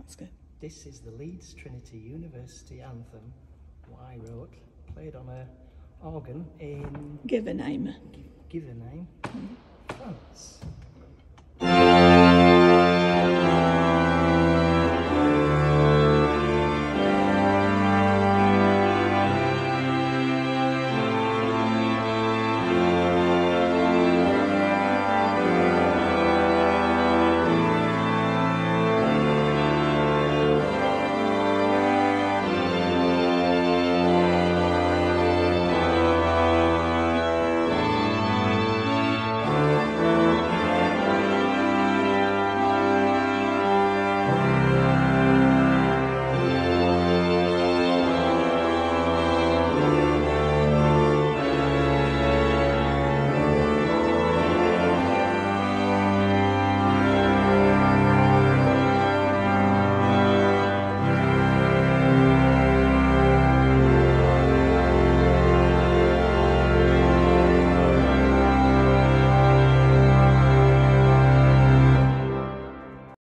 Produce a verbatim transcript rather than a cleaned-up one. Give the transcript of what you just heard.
That's good. This is the Leeds Trinity University anthem, what I wrote, played on a organ in Guervinheim. Guervinheim, France.